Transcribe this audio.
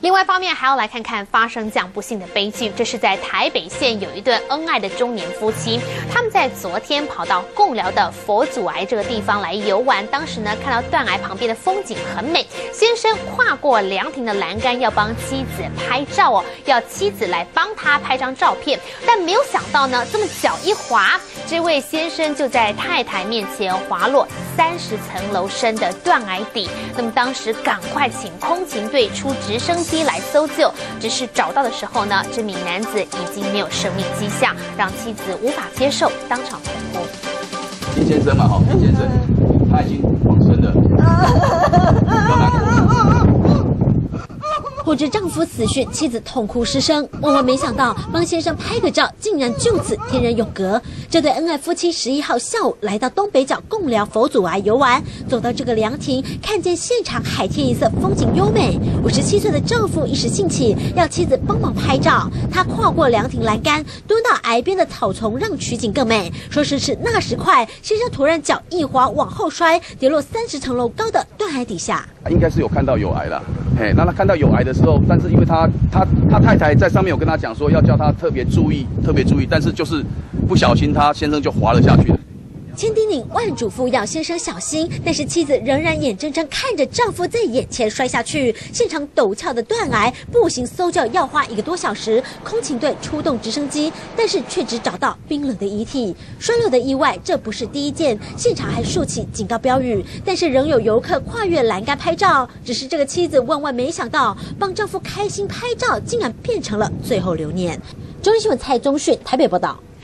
另外一方面，还要来看看发生这样不幸的悲剧。这是在台北县有一对恩爱的中年夫妻，他们在昨天跑到贡寮的佛祖崖这个地方来游玩。当时呢，看到断崖旁边的风景很美，先生跨过凉亭的栏杆要帮妻子拍照哦，要妻子来帮他拍张照片。但没有想到呢，这么脚一滑，这位先生就在太太面前滑落30层楼深的断崖底。那么当时赶快请空勤队出直升机来搜救，只是找到的时候呢，这名男子已经没有生命迹象，让妻子无法接受，当场痛哭。 林先生嘛，林先生，他已经往生了，要难过。 不知丈夫死讯，妻子痛哭失声。万万没想到，帮先生拍个照，竟然就此天人永隔。这对恩爱夫妻11号下午来到东北角贡寮佛祖崖游玩，走到这个凉亭，看见现场海天一色，风景优美。57岁的丈夫一时兴起，要妻子帮忙拍照。他跨过凉亭栏杆，蹲到崖边的草丛，让取景更美。说时迟，那时快，先生突然脚一滑，往后摔，跌落30层楼高的断崖底下。 应该是有看到有癌了，那他看到有癌的时候，但是因为他太太在上面有跟他讲说要叫他特别注意，但是就是不小心他先生就滑了下去了。 千叮咛万嘱咐要先生小心，但是妻子仍然眼睁睁看着丈夫在眼前摔下去。现场陡峭的断崖，步行搜救要花1个多小时，空勤队出动直升机，但是却只找到冰冷的遗体。摔落的意外，这不是第一件，现场还竖起警告标语，但是仍有游客跨越栏杆拍照。只是这个妻子万万没想到，帮丈夫开心拍照，竟然变成了最后留念。中央新闻蔡宗训台北报道。